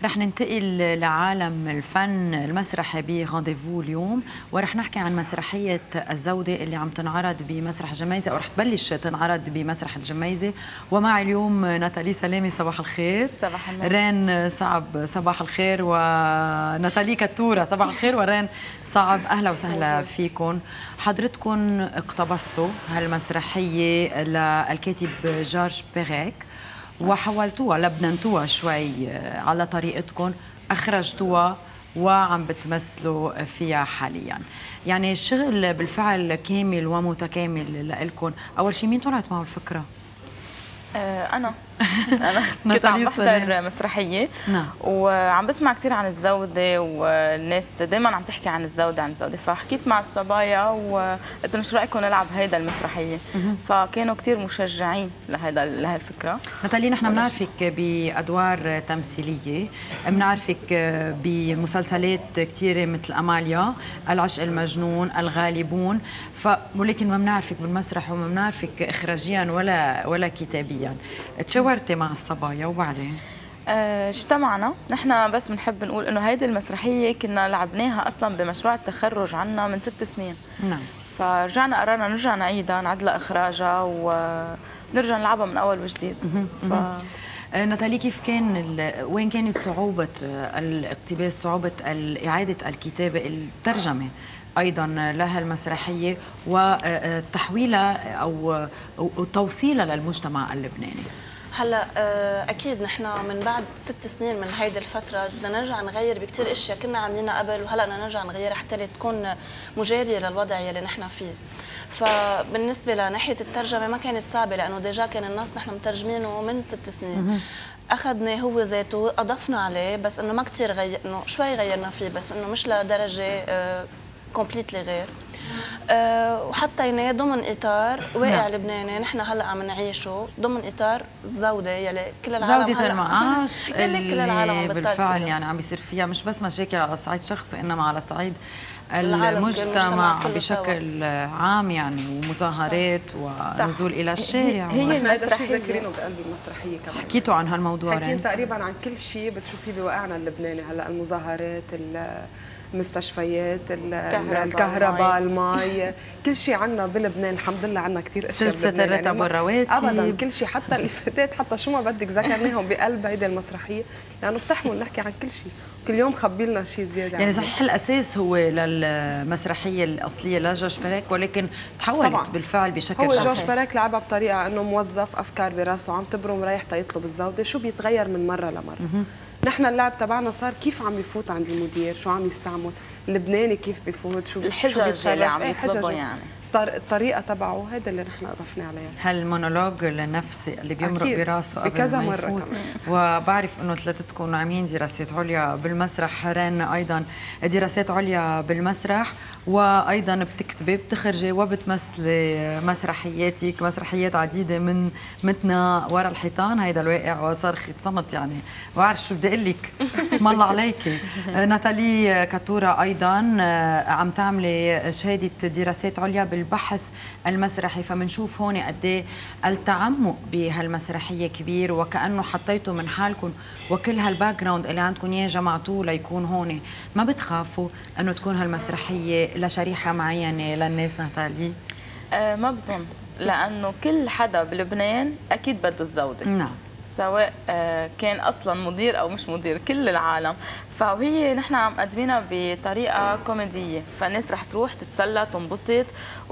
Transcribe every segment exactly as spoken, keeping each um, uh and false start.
رح ننتقل لعالم الفن المسرحي بغانديفو اليوم، ورح نحكي عن مسرحية الزودة اللي عم تنعرض بمسرح الجميزة أو رح تبلش تنعرض بمسرح الجميزة. ومعي اليوم ناتالي سلامي، صباح الخير. صباح النور. رين صعب، صباح الخير. وناتالي كتورة، صباح الخير. ورين صعب، أهلا وسهلا فيكم. حضرتكم اقتبستوا هالمسرحية للكاتب جورج بيريك وحولتوها لبننتوها شوي على طريقتكم، أخرجتوها وعم بتمثلوا فيها حاليا. يعني الشغل بالفعل كامل ومتكامل لكم. أول شيء مين طلعت معه الفكرة؟ أنا أنا كنت عم بحضر مسرحية نعم. وعم بسمع كثير عن الزودة، والناس دائما عم تحكي عن الزودة عن الزودة، فحكيت مع الصبايا وقلت لهم شو رأيكم نلعب هيدا المسرحية؟ فكانوا كثير مشجعين لهيدا لهالفكرة. ناتالي، نحن بنعرفك بأدوار تمثيلية، بنعرفك بمسلسلات كثيرة مثل أماليا، العشق المجنون، الغالبون، ف ولكن ما بنعرفك بالمسرح وما بنعرفك إخراجيا ولا ولا كتابيا. تشاورتي مع الصبايا وبعدين؟ آه، اجتمعنا. نحن بس بنحب نقول انه هيدي المسرحيه كنا لعبناها اصلا بمشروع التخرج عنا من ست سنين. نعم. فرجعنا قررنا نرجع نعيدها، نعدلها اخراجها ونرجع نلعبها من اول وجديد. ف... ناتالي، كيف كان ال... وين كانت صعوبه الاقتباس، صعوبه اعاده الكتابه، الترجمه ايضا لها المسرحيه وتحويلها او توصيلها للمجتمع اللبناني؟ هلا اكيد نحن من بعد ست سنين من هيدي الفتره بدنا نرجع نغير بكثير اشياء كنا عاملينها قبل، وهلا بدنا نرجع نغيرها حتى تكون مجاريه للوضع يلي نحن فيه. فبالنسبه لناحيه الترجمه ما كانت صعبه، لانه ديجا كان النص نحن مترجمينه من ست سنين. اخذنا هو ذاته اضفنا عليه، بس انه ما كثير غير، انه شوي غيرنا فيه، بس انه مش لدرجه كومبليتلي غير. أه وحطيناه ضمن اطار واقع نعم. لبناني نحن هلا عم نعيشه، ضمن اطار الزوده يلي كل العالم زودة المعاش اللي كل العالم عم بالفعل فيها. يعني عم بيصير فيها مش بس مشاكل على صعيد شخصي، انما على صعيد المجتمع بشكل عام، يعني ومظاهرات ونزول الى الشارع. هي المسرحيه ذاكرينه بقلب المسرحيه كمان. حكيتوا عن هالموضوع؟ حكينا تقريبا عن كل شيء بتشوفيه بواقعنا اللبناني هلا، المظاهرات، المستشفيات، الكهرباء، المي، كل شيء عنا بلبنان الحمد لله. عنا كثير اشياء سلسله الراتب والرواتب، ابدا كل شيء، حتى الفتات، حتى شو ما بدك ذكرناهم بقلب هيدي المسرحيه، لانه بتحمل نحكي عن كل شيء، كل يوم خبي لنا شيء زياده. يعني صحيح الاساس هو للمسرحيه الاصليه لجورج بيريك، ولكن تحولت طبعا بالفعل بشكل هو جورج بيريك لعبها بطريقه انه موظف افكار براسه عم تبرم رايح تيطلب الزوده، شو بيتغير من مره لمره. نحن اللعب تبعنا صار كيف عم يفوت عند المدير، شو عم يستعمل، اللبناني كيف بفوت، شو الحجج اللي عم يطلبوا، يعني الطريقه تبعه، هذا اللي نحن اضفنا عليها. هالمونولوج النفسي اللي بيمرق براسه قبل بكذا ما مره يفوت. كمان. وبعرف انه ثلاثتكم عاملين دراسات عليا بالمسرح، رين ايضا دراسات عليا بالمسرح، وايضا بتكتبي، بتخرجي وبتمثلي مسرحياتك، مسرحيات عديده من متنا ورا الحيطان، هيدا الواقع وصرخة صمت، يعني ما بعرف شو بدي اقول لك، اسم الله عليكي. ناتالي كتورة ايضا عم تعملي شهاده دراسات عليا بالبحث المسرحي، فمنشوف هون قد ايه التعمق بهالمسرحيه كبير، وكانه حطيتوا من حالكم وكل هالباك جراوند اللي عندكم اياه جمعتوه ليكون هون. ما بتخافوا انه تكون هالمسرحيه لشريحه معينه للناس ناتالي؟ أه ما بظن، لانه كل حدا بلبنان اكيد بده الزوده. نعم. سواء كان اصلا مدير او مش مدير، كل العالم. فهي نحن عم قدمينها بطريقه كوميديه، فالناس رح تروح تتسلى تنبسط،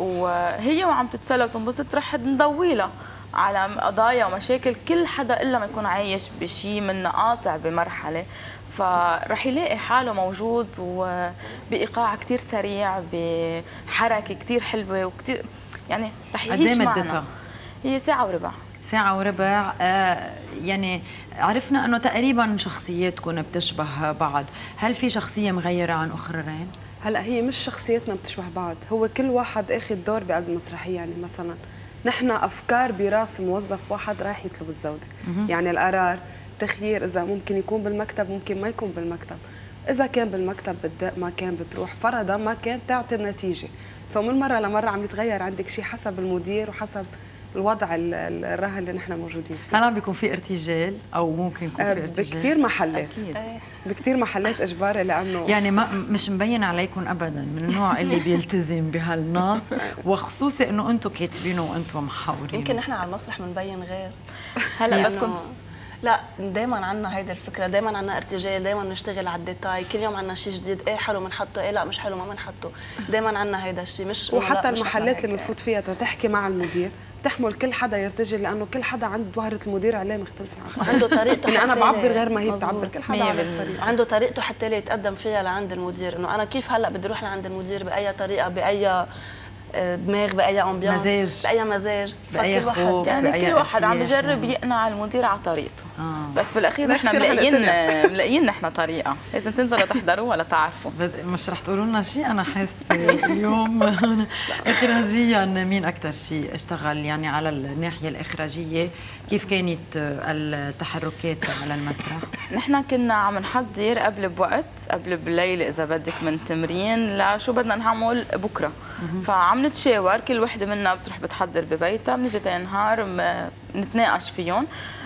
وهي وعم تتسلى وتنبسط رح نضويلها على قضايا ومشاكل كل حدا الا ما يكون عايش بشيء من قاطع بمرحله، فرح يلاقي حاله موجود وبايقاع كثير سريع، بحركه كثير حلوه وكثير، يعني رح يعيش معنا. هي ساعه وربع. ساعة وربع. آه يعني عرفنا انه تقريبا شخصياتكم بتشبه بعض، هل في شخصية مغيرة عن اخرين؟ هلا هي مش شخصيتنا بتشبه بعض، هو كل واحد اخذ دور بقلب المسرحية. يعني مثلا نحن افكار براس موظف واحد رايح يطلب الزودة، يعني القرار تخيير، اذا ممكن يكون بالمكتب ممكن ما يكون بالمكتب، اذا كان بالمكتب بتدق، ما كان بتروح، فرضا ما كان تعطي النتيجة. سو من مرة لمرة عم يتغير عندك شيء حسب المدير وحسب الوضع الراهن اللي نحن موجودين فيه. هل عم بيكون في ارتجال او ممكن يكون في ارتجال؟ بكثير محلات أكيد. بكثير محلات اجباري لانه يعني ما مش مبين عليكم ابدا من النوع اللي بيلتزم بهالنص، وخصوصي انه انتم كاتبينه وانتم محاورين. يمكن نحن على المسرح بنبين غير. هلا بدكم لا دائما عندنا هيدي الفكره، دائما عندنا ارتجال، دائما بنشتغل على الديتاي، كل يوم عندنا شيء جديد، ايه حلو بنحطه، ايه لا مش حلو ما بنحطه، دائما عندنا هيدا الشيء. مش وحتى المحلات اللي بنفوت فيها تحكي مع المدير تحمل كل حدا يرتجل، لانه كل حدا عنده ظاهره المدير عليه مختلفه عنه. عنده طريقته يعني انا حتى بعبر غير ما هي بتعبر، كل حدا على الطريقه عنده طريقته حتى اللي يتقدم فيها لعند المدير، انه انا كيف هلا بدي اروح لعند المدير باي طريقه، باي دماغ، باي امبيانس، مزاج، باي مزاج، باي خوف، يعني بأي كل واحد عم ارتياح. يجرب يقنع المدير على طريقته. آه. بس بالاخير نفس نحن الشيء رح ملاقيين نقتنع. ملاقيين نحن طريقه، لازم تنزلوا تحضروا ولا تعرفوا. بد- مش رح تقولوا لنا شيء؟ انا حاسه اليوم اخراجيا مين اكثر شيء اشتغل يعني على الناحيه الاخراجيه؟ كيف كانت التحركات على المسرح؟ نحن كنا عم نحضر قبل بوقت، قبل بليله اذا بدك من تمرين لشو بدنا نعمل بكره. فعم نتشاور، كل وحده منا بتروح بتحضر ببيتها، بنيجي تنهار نتناقش فيهم،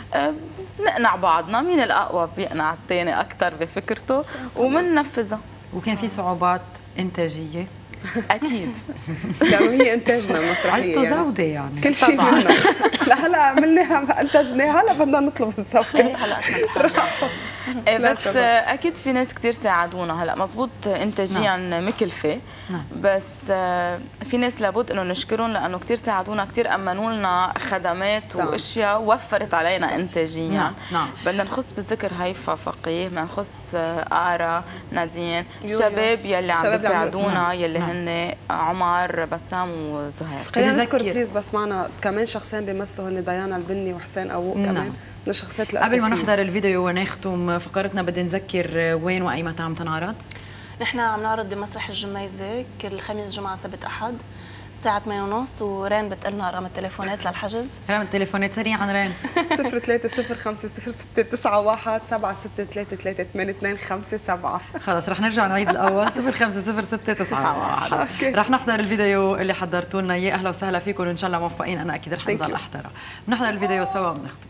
نقنع بعضنا مين الاقوى بيقنع الثاني اكثر بفكرته وبننفذها. وكان في صعوبات انتاجيه؟ اكيد. لانه هي انتاجنا المسرحيه عزتوا يعني. زوده يعني كل شيء منا. لهلا عملناها انتجناها، هلا بدنا نطلب الزوده. هلا احنا بحاجه. إيه بس اكيد في ناس كثير ساعدونا. هلا مزبوط انتاجيا نعم. مكلفه، نعم. بس في ناس لابد انه نشكرهم لانه كثير ساعدونا، كثير امنوا لنا خدمات نعم. واشياء وفرت علينا صح. انتاجيا. نعم. نعم. بدنا نخص بالذكر هيفا فقيه، بدنا نخص آرا، نادين، الشباب يلي عم بيساعدونا، يلي نعم. هن عمر، بسام وزهير. خلينا نذكر بليز بس معنا كمان شخصين بيمثلوا، هن ديانا البني وحسين أووق كمان. نعم. من الشخصيات الأساسية. قبل ما نحضر الفيديو ونختم فقرتنا بدي نذكر وين وأي متى عم تنعرض؟ نحن عم نعرض بمسرح الجميزة كل خميس جمعة سبت أحد الساعة ثمانية ونص، ورين بتقلنا رقم التليفونات للحجز. رقم التليفونات سريعا رين. صفر ثلاثة صفر خمسة صفر ستة تسعة واحد سبعة ستة ثلاثة ثلاثة ثمانية اثنين خمسة سبعة. خلص رح نرجع نعيد الأول صفر خمسة صفر ستة تسعة واحد. رح نحضر الفيديو اللي حضرتوا لنا إياه. أهلا وسهلا فيكم وإن شاء الله موفقين، أنا أكيد رح نضل أحضره. بنحضر الفيديو سوا وبنختم.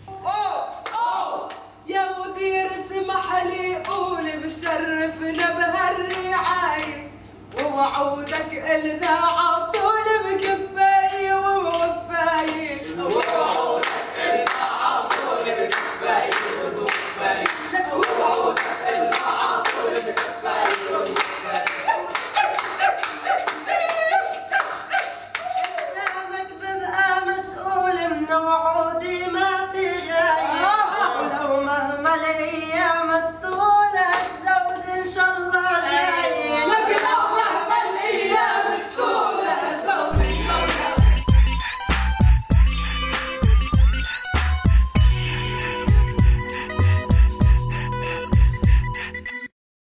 يا مدير اسمح لي قول بشرفنا بهالرعاية، ووعودك إلنا عطول بكفاية وموفاية. ووعودك إلنا عطول بكفاية وموفاية. ووعودك إلنا عطول بكفاية وموفاية. قدامك ببقى مسؤول من وعودي